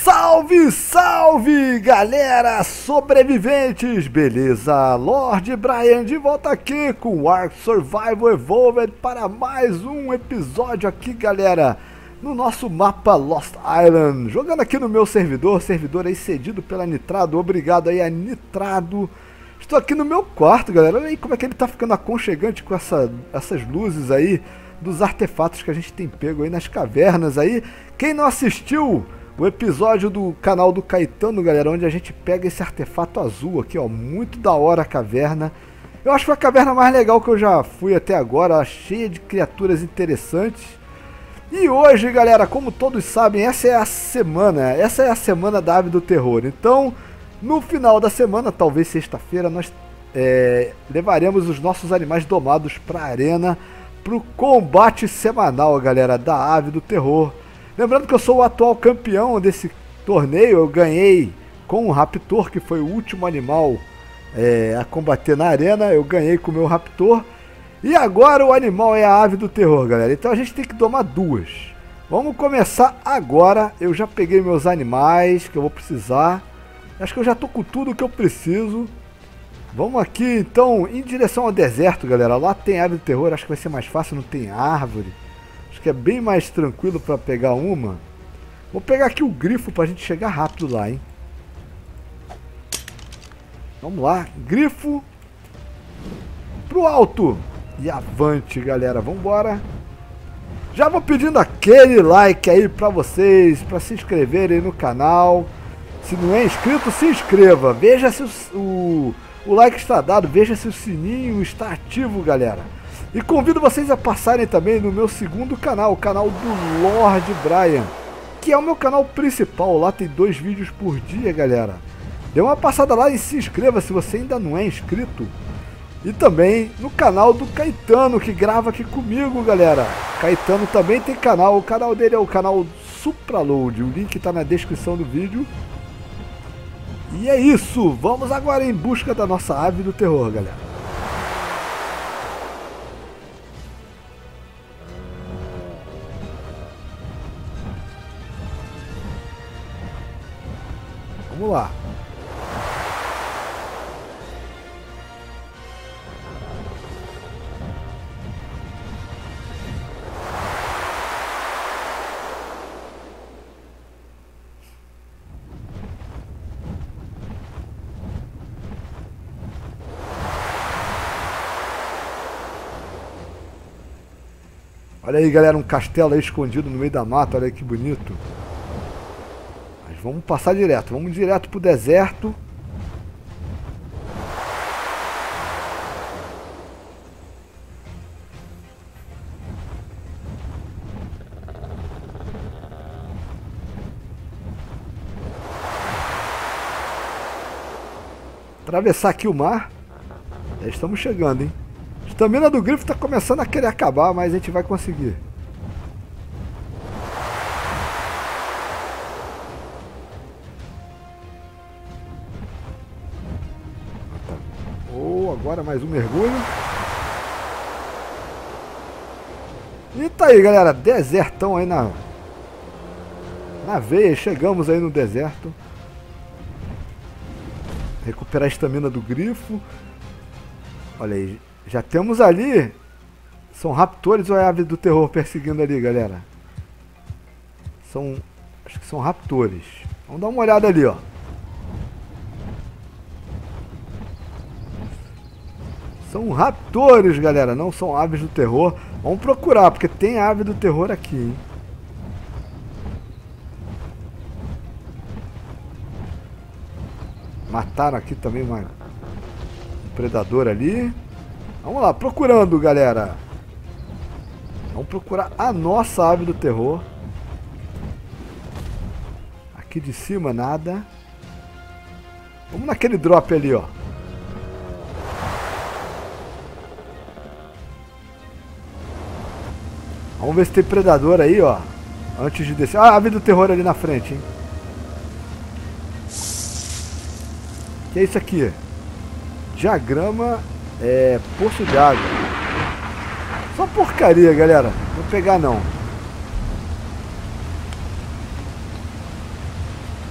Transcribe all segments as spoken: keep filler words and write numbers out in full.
Salve, salve, galera sobreviventes, beleza? Lord Brian de volta aqui com Ark Survival Evolved para mais um episódio aqui, galera, no nosso mapa Lost Island, jogando aqui no meu servidor, servidor aí cedido pela Nitrado, obrigado aí a Nitrado. Estou aqui no meu quarto, galera, olha aí como é que ele tá ficando aconchegante com essa, essas luzes aí dos artefatos que a gente tem pego aí nas cavernas aí. Quem não assistiu o episódio do canal do Caetano, galera, onde a gente pega esse artefato azul aqui, ó, muito da hora a caverna. Eu acho que foi a caverna mais legal que eu já fui até agora, cheia de criaturas interessantes. E hoje, galera, como todos sabem, essa é a semana, essa é a semana da Ave do Terror. Então, no final da semana, talvez sexta-feira, nós é, levaremos os nossos animais domados para a arena, para o combate semanal, galera, da Ave do Terror. Lembrando que eu sou o atual campeão desse torneio, eu ganhei com o Raptor, que foi o último animal é, a combater na arena, eu ganhei com o meu Raptor. E agora o animal é a Ave do Terror, galera, então a gente tem que domar duas. Vamos começar agora, eu já peguei meus animais que eu vou precisar, acho que eu já tô com tudo que eu preciso. Vamos aqui então em direção ao deserto, galera, lá tem Ave do Terror, acho que vai ser mais fácil, não tem árvore. Que é bem mais tranquilo para pegar uma. Vou pegar aqui o grifo para a gente chegar rápido lá, hein? Vamos lá, grifo pro alto e avante, galera. Vamos embora. Já vou pedindo aquele like aí para vocês, para se inscreverem no canal. Se não é inscrito, se inscreva. Veja se o, o, o like está dado, veja se o sininho está ativo, galera. E convido vocês a passarem também no meu segundo canal, o canal do Lord Brian, que é o meu canal principal. Lá tem dois vídeos por dia, galera. Dê uma passada lá e se inscreva se você ainda não é inscrito. E também no canal do Caetano, que grava aqui comigo, galera. Caetano também tem canal, o canal dele é o canal Supraload. O link está na descrição do vídeo. E é isso, vamos agora em busca da nossa Ave do Terror, galera. Vamos lá. Olha aí, galera, um castelo aí escondido no meio da mata, olha aí que bonito. Vamos passar direto, vamos direto pro deserto. Atravessar aqui o mar. Já estamos chegando, hein? A estamina do grifo está começando a querer acabar, mas a gente vai conseguir. Agora mais um mergulho. E tá aí, galera, desertão aí na na veia, chegamos aí no deserto. Recuperar a estamina do grifo. Olha aí, já temos ali. São raptores ou é a Ave do Terror perseguindo ali, galera? São, acho que são raptores. Vamos dar uma olhada ali, ó. São raptores, galera, não são aves do terror. Vamos procurar, porque tem ave do terror aqui, hein? Mataram aqui também uma... um predador ali. Vamos lá, procurando, galera. Vamos procurar a nossa ave do terror. Aqui de cima, nada. Vamos naquele drop ali, ó. Vamos ver se tem predador aí, ó. Antes de descer. Ah, a ave do terror ali na frente, hein. Que é isso aqui? Diagrama é poço de água. Só porcaria, galera. Não vou pegar não.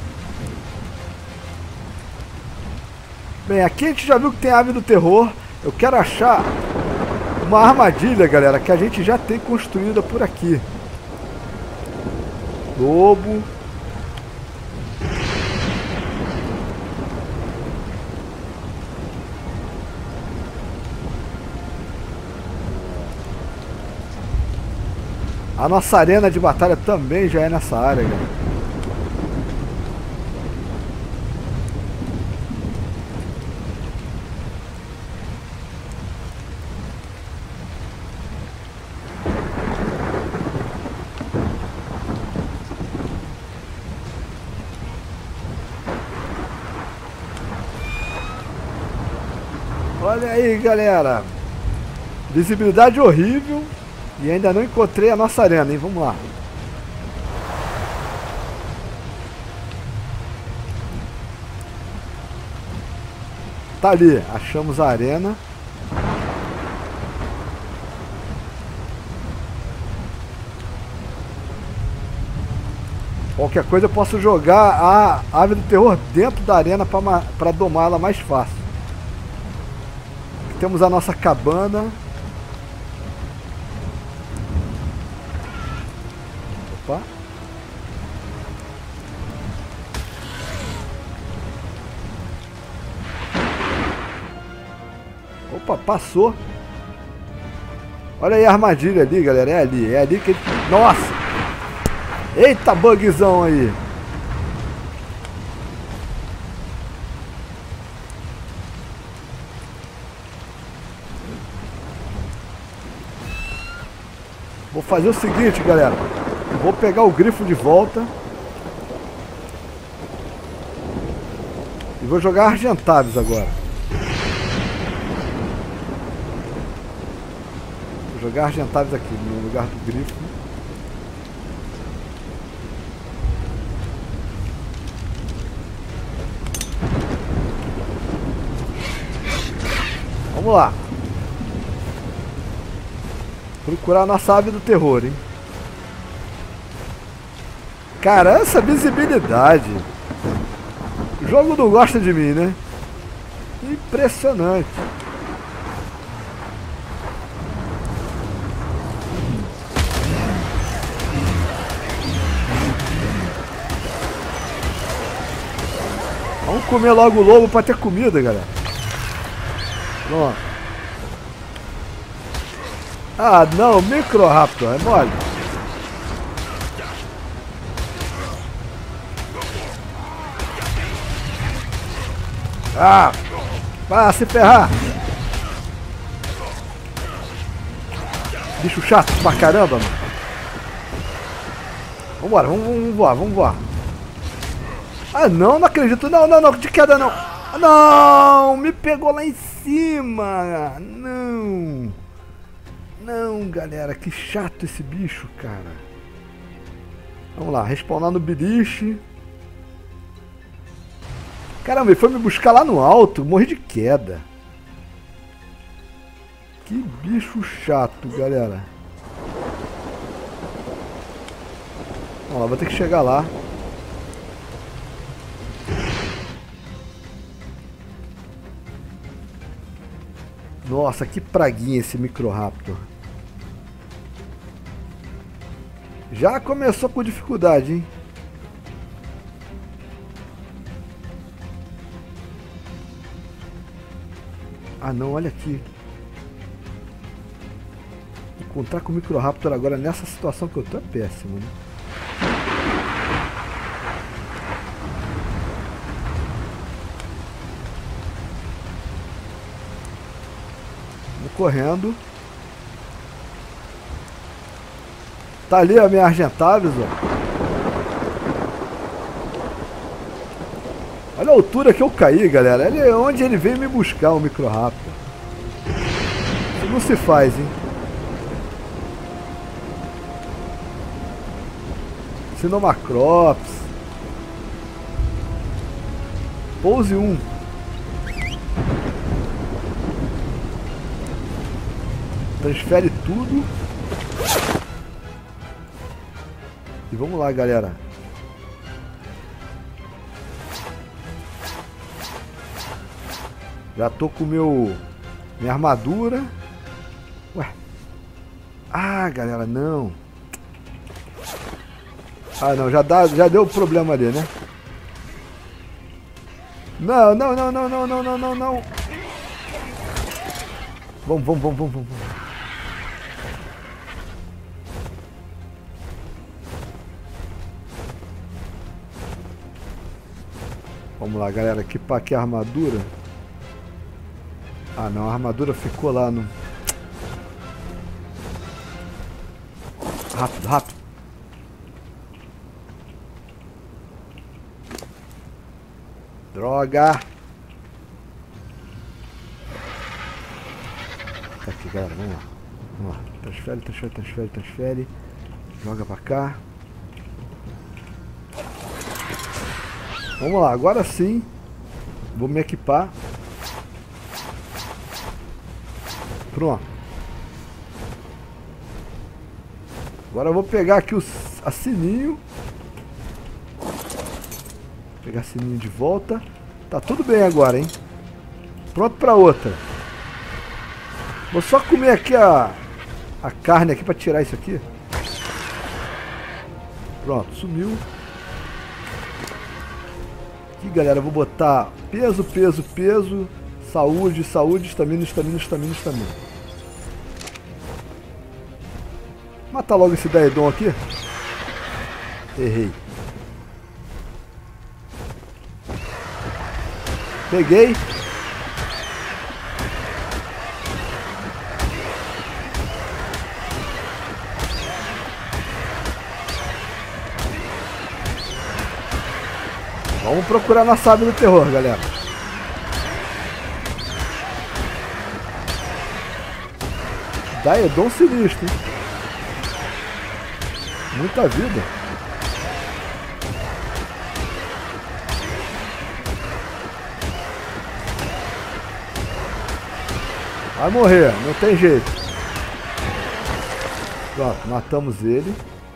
Bem, aqui a gente já viu que tem a ave do terror. Eu quero achar uma armadilha, galera, que a gente já tem construída por aqui. Lobo. A nossa arena de batalha também já é nessa área, galera. Olha aí, galera. Visibilidade horrível. E ainda não encontrei a nossa arena, hein? Vamos lá. Tá ali, achamos a arena. Qualquer coisa eu posso jogar a ave do terror dentro da arena para domá-la mais fácil. Aqui temos a nossa cabana. Opa. Opa, passou. Olha aí a armadilha ali, galera. É ali, é ali que ele... Nossa! Eita, bugzão aí. Vou fazer o seguinte, galera. Vou pegar o grifo de volta. E vou jogar Argentavis agora. Vou jogar Argentavis aqui, no lugar do grifo. Vamos lá. Procurar a nossa ave do terror, hein? Cara, essa visibilidade. O jogo não gosta de mim, né? Impressionante. Vamos comer logo o lobo pra ter comida, galera. Pronto. Ah, não, Microraptor, é mole. Ah, vai se ferrar. Bicho chato pra caramba, mano. Vambora, vamos, vamos voar, vamos voar. Ah, não, não acredito. Não, não, não, de queda não. Não, me pegou lá em cima. Não. Não, galera, que chato esse bicho, cara. Vamos lá, respawnar no beliche. Caramba, ele foi me buscar lá no alto, morri de queda. Que bicho chato, galera. Vamos lá, vou ter que chegar lá. Nossa, que praguinha esse Microraptor. Já começou com dificuldade, hein? Ah não, olha aqui. Encontrar com o Microraptor agora nessa situação que eu tô é péssimo, né? Vamos correndo. Tá ali a minha Argentavis, ó. Olha a altura que eu caí, galera. Olha onde ele veio me buscar, o Microraptor. Isso não se faz, hein? Sinomacrops. Pose um. Transfere tudo. E vamos lá, galera. Já tô com meu minha armadura. Ué. Ah, galera, não. Ah, não, já dá, já deu problema ali, né? Não, não, não, não, não, não, não, não, não. Vamos, vamos, vamos, vamos, vamos. Vamos lá, galera, equipar aqui a armadura. Ah, não, a armadura ficou lá no... Rápido, rápido. Droga. Tá aqui, galera, vamos lá. Vamos lá, transfere, transfere, transfere, transfere. Joga pra cá. Vamos lá, agora sim. Vou me equipar. Pronto. Agora eu vou pegar aqui o a sininho. Pegar sininho de volta. Tá tudo bem agora, hein? Pronto pra outra. Vou só comer aqui a, a carne aqui pra tirar isso aqui. Pronto, sumiu. Aqui, galera, eu vou botar peso, peso, peso. Saúde, saúde, estamina, estamina, estamina, estamina. Matar logo esse Daedon aqui. Errei. Peguei. Vamos procurar na sábia do terror, galera. Daedon sinistro, hein? Muita vida. Vai morrer, não tem jeito. Pronto, matamos ele.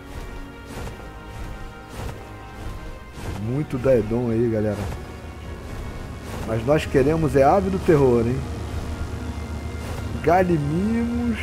Muito Daedon aí, galera. Mas nós queremos é ave do terror, hein? Galimimos.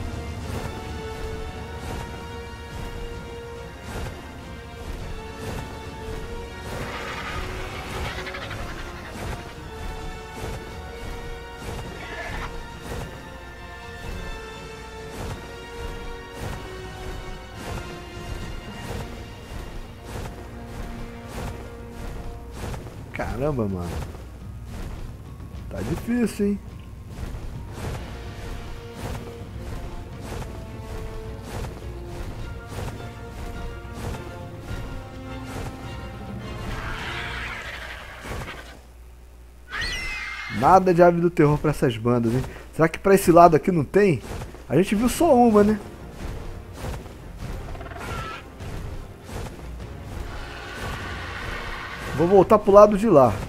Caramba, mano. Tá difícil, hein? Nada de ave do terror pra essas bandas, hein? Será que pra esse lado aqui não tem? A gente viu só uma, né? Vou voltar pro lado de lá.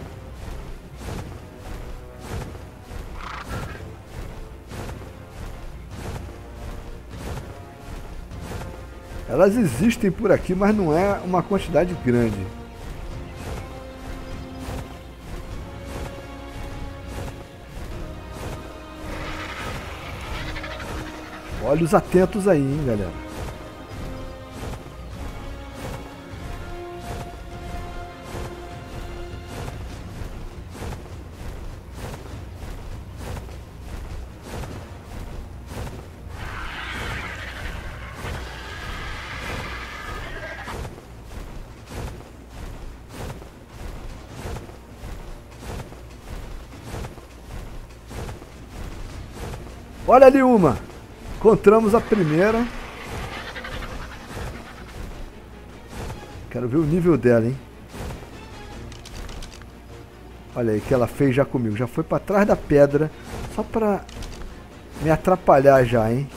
Elas existem por aqui, mas não é uma quantidade grande. Olhos atentos aí, hein, galera. Olha ali uma. Encontramos a primeira. Quero ver o nível dela, hein? Olha aí o que ela fez já comigo. Já foi pra trás da pedra. Só pra me atrapalhar já, hein?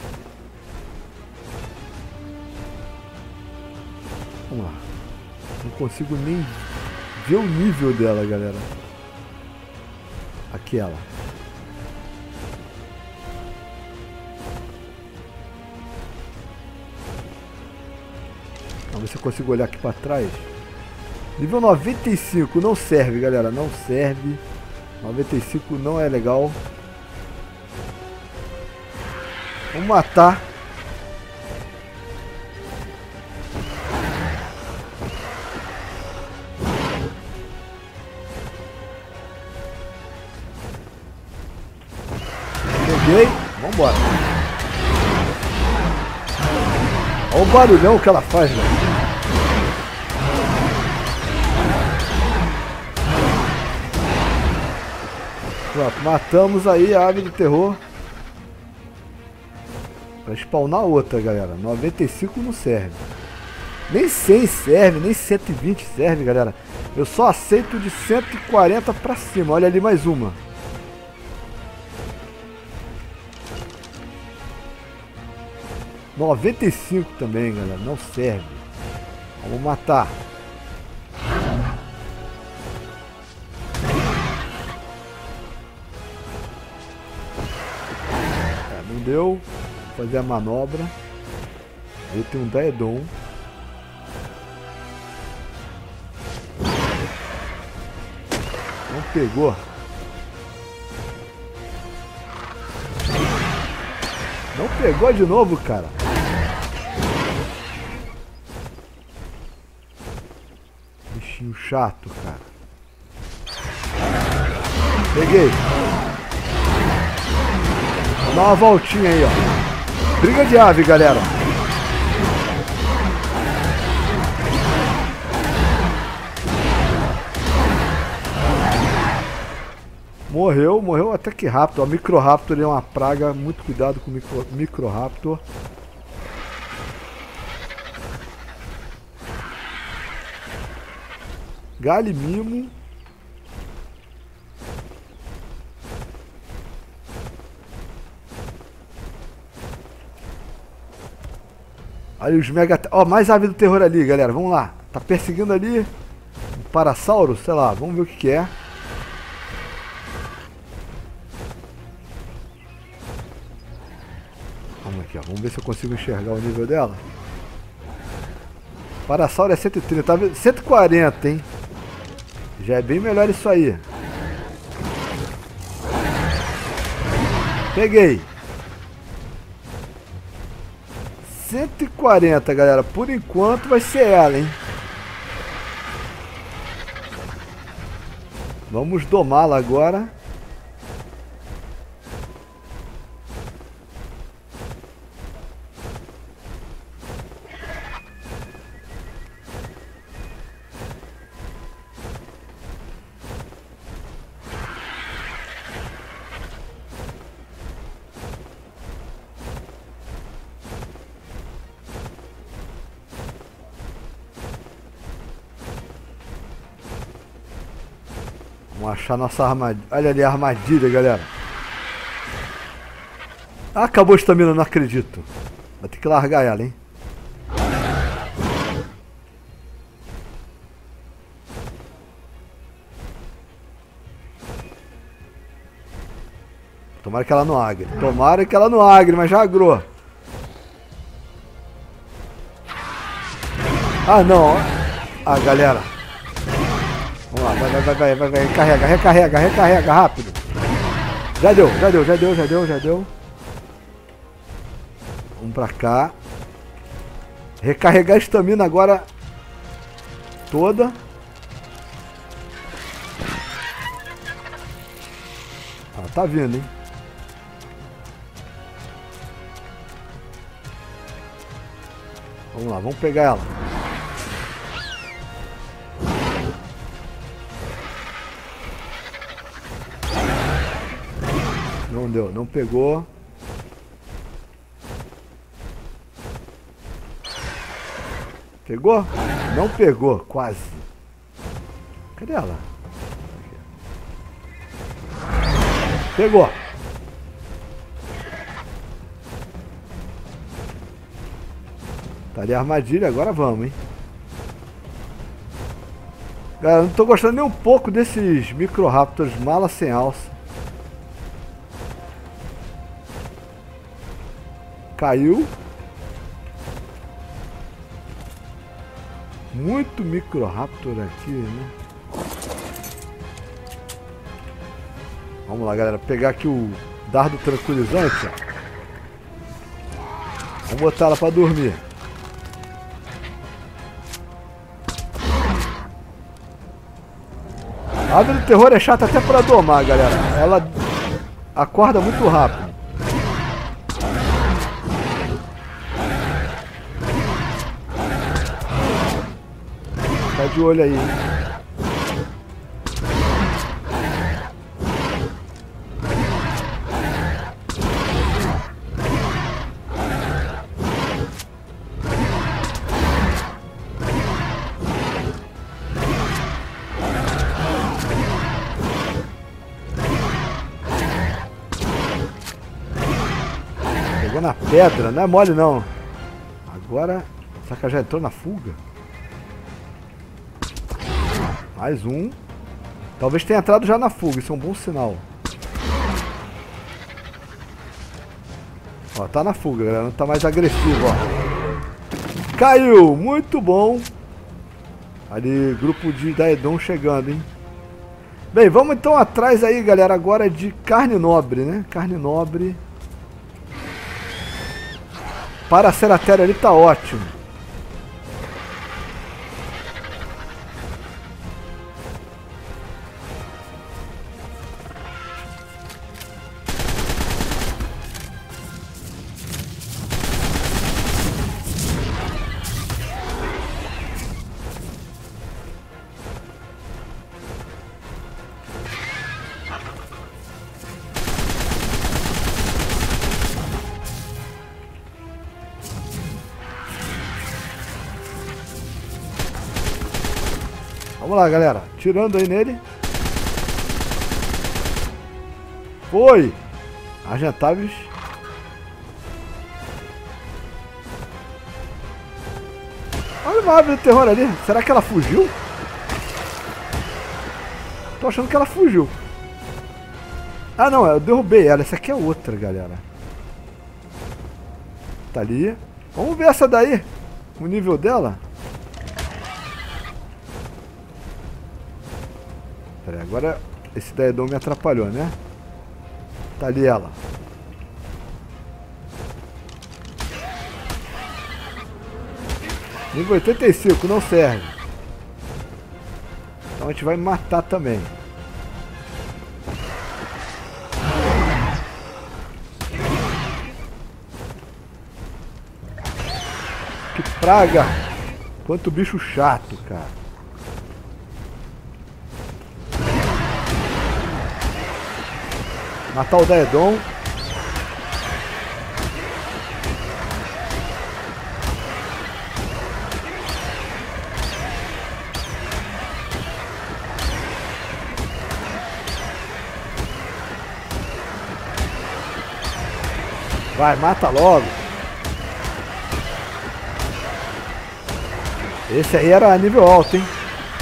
Vamos lá. Não consigo nem ver o nível dela, galera. Aqui ela. Vamos ver se eu consigo olhar aqui pra trás. Nível noventa e cinco, não serve, galera, não serve. noventa e cinco não é legal. Vamos matar. Peguei. Vambora. Olha o barulhão que ela faz, velho. Pronto, matamos aí a ave do terror. Pra spawnar outra, galera. noventa e cinco não serve. Nem cem serve, nem cento e vinte serve, galera. Eu só aceito de cento e quarenta pra cima. Olha ali mais uma. noventa e cinco também, galera. Não serve. Vamos matar. É, não deu. Vou fazer a manobra. Ele tem um Daedon. Não pegou. Não pegou de novo, cara. Bichinho chato, cara. Peguei. Vou dar uma voltinha aí, ó. Briga de ave, galera. Morreu, morreu até que rápido. O Microraptor é uma praga. Muito cuidado com o micro, Microraptor. Galimimo. Olha os mega... Ó, mais ave do terror ali, galera. Vamos lá. Tá perseguindo ali um Parasauro, sei lá. Vamos ver o que que é. Vamos aqui, ó. Vamos ver se eu consigo enxergar o nível dela. Parasauro é cento e trinta, tá vendo? cento e quarenta, hein? Já é bem melhor isso aí. Peguei. cento e quarenta, galera. Por enquanto vai ser ela, hein? Vamos domá-la agora. Vamos achar nossa armadilha. Olha ali a armadilha, galera. Ah, acabou a estamina, não acredito. Vai ter que largar ela, hein? Tomara que ela não agre. Tomara que ela não agre, mas já agrou. Ah, não. Ah, galera. Vamos lá, vai, vai, vai, vai, vai, vai, recarrega, recarrega, recarrega, rápido. Já deu, já deu, já deu, já deu, já deu. Vamos pra cá. Recarregar a estamina agora toda. Ah, tá vindo, hein? Vamos lá, vamos pegar ela. Não deu, não pegou. Pegou? Não pegou, quase. Cadê ela? Pegou. Tá ali a armadilha, agora vamos, hein? Galera, não tô gostando nem um pouco desses Microraptors mala sem alça. Caiu. Muito Microraptor aqui, né? Vamos lá, galera. Pegar aqui o dardo tranquilizante. Vamos botar ela pra dormir. A ave do terror é chata até pra domar, galera. Ela acorda muito rápido. Tá de olho aí. Pegou na pedra, não é mole não. Agora, será que ela já entrou na fuga? Mais um. Talvez tenha entrado já na fuga, isso é um bom sinal. Ó, tá na fuga, galera, não tá mais agressivo, ó. Caiu, muito bom. Ali, grupo de Daedon chegando, hein. Bem, vamos então atrás aí, galera, agora de carne nobre, né? Carne nobre. Para a Ceratéria ali tá ótimo. Vamos lá, galera. Tirando aí nele. Foi! Argentáveis. Olha uma ave do terror ali. Será que ela fugiu? Tô achando que ela fugiu. Ah, não. Eu derrubei ela. Essa aqui é outra, galera. Tá ali. Vamos ver essa daí. O nível dela. Pera aí, agora esse Daedon me atrapalhou, né? Tá ali ela. Nível oitenta e cinco, não serve. Então a gente vai matar também. Que praga! Quanto bicho chato, cara. Matar o Daedon. Vai, mata logo. Esse aí era nível alto, hein?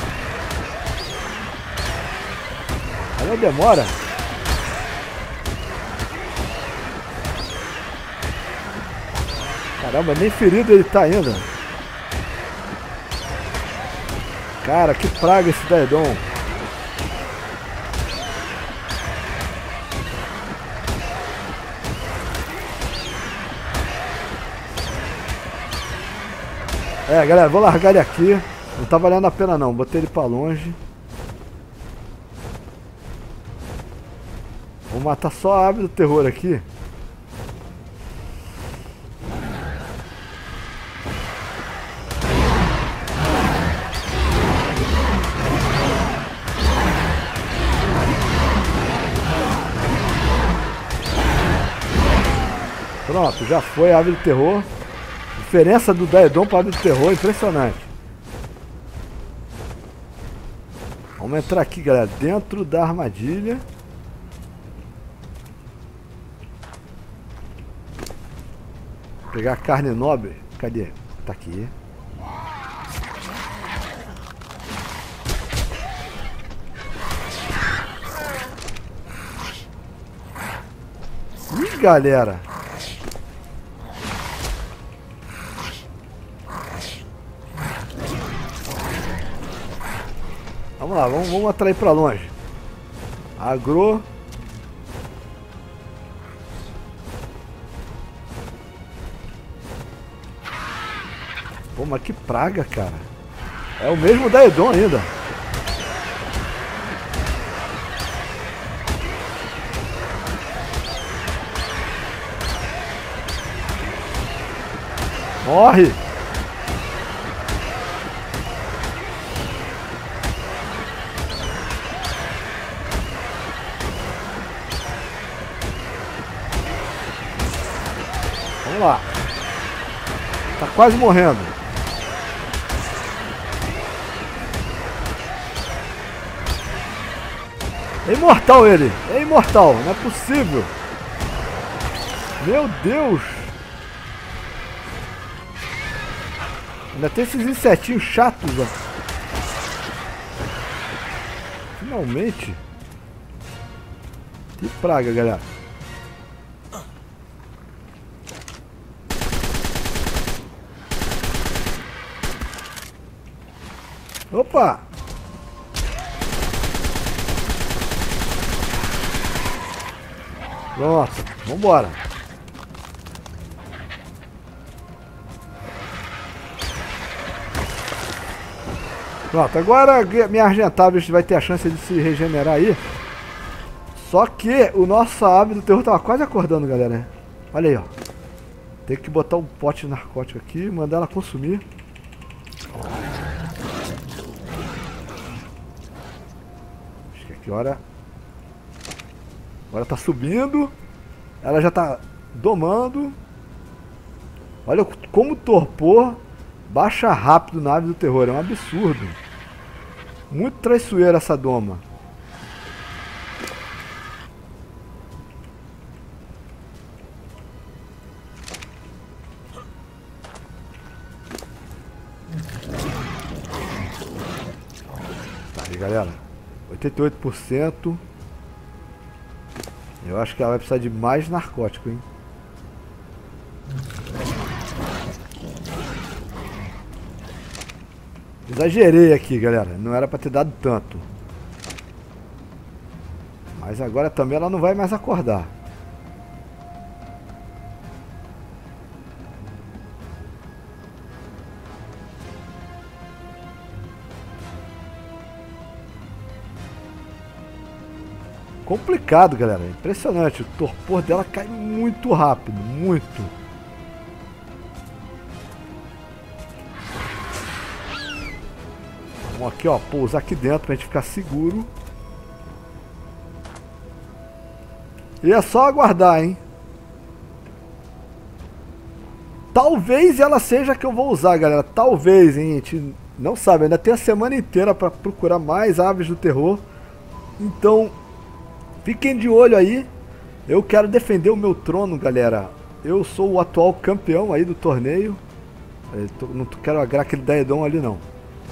Olha a demora. Caramba, nem ferido ele tá ainda. Cara, que praga esse Daedon. É, galera, vou largar ele aqui. Não tá valendo a pena não, botei ele pra longe. Vou matar só a ave do terror aqui. Pronto, já foi a ave do terror. Diferença do Daedon para a ave do terror, impressionante. Vamos entrar aqui, galera, dentro da armadilha. Pegar a carne nobre. Cadê? Tá aqui. Ih, galera. Vamos lá, vamos, vamos atrair pra longe. Agro. Pô, mas que praga, cara. É o mesmo da Edom ainda. Morre! Vamos lá. Tá quase morrendo. É imortal ele. É imortal. Não é possível. Meu Deus. Ainda tem esses insetinhos chatos, ó. Finalmente. Que praga, galera. Opa! Pronto, vambora. Pronto, agora minha Argentável vai ter a chance de se regenerar aí. Só que o nosso ave do terror tava quase acordando, galera. Olha aí, ó. Tem que botar um pote de narcótico aqui e mandar ela consumir. Acho que aqui, hora. Agora tá subindo. Ela já tá domando. Olha como o torpor baixa rápido na ave do terror. É um absurdo. Muito traiçoeira essa doma. Tá aí, galera. oitenta e oito por cento. Eu acho que ela vai precisar de mais narcótico, hein? Exagerei aqui, galera. Não era pra ter dado tanto. Mas agora também ela não vai mais acordar. Complicado, galera. Impressionante. O torpor dela cai muito rápido. Muito. Vamos aqui, ó. Pousar aqui dentro pra gente ficar seguro. E é só aguardar, hein. Talvez ela seja a que eu vou usar, galera. Talvez, hein. A gente não sabe. Ainda tem a semana inteira pra procurar mais aves do terror. Então... fiquem de olho aí. Eu quero defender o meu trono, galera. Eu sou o atual campeão aí do torneio. Eu tô, não quero agrar aquele Daedon ali, não.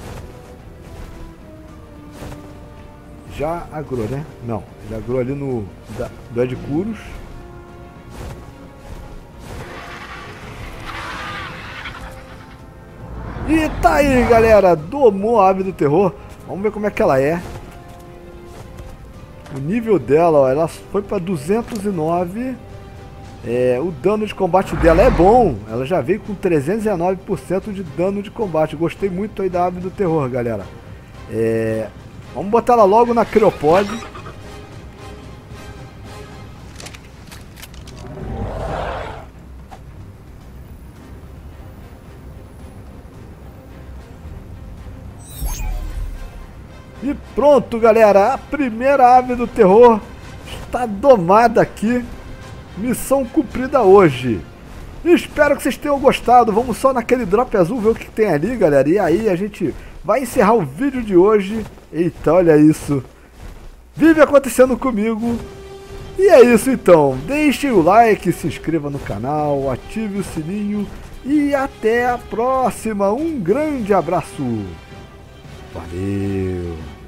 Já agrou, né? Não. Já agrou ali no da, do Edcuros. E tá aí, galera. Domou a ave do terror. Vamos ver como é que ela é. O nível dela, ó, ela foi para duzentos e nove. É, o dano de combate dela é bom. Ela já veio com trezentos e nove por cento de dano de combate. Gostei muito aí da ave do terror, galera. É, vamos botar ela logo na criopode. E pronto, galera, a primeira ave do terror está domada aqui. Missão cumprida hoje. Espero que vocês tenham gostado. Vamos só naquele drop azul ver o que tem ali, galera. E aí a gente vai encerrar o vídeo de hoje. Eita, olha isso. Vive acontecendo comigo. E é isso então. Deixe o like, se inscreva no canal, ative o sininho. E até a próxima. Um grande abraço. Valeu!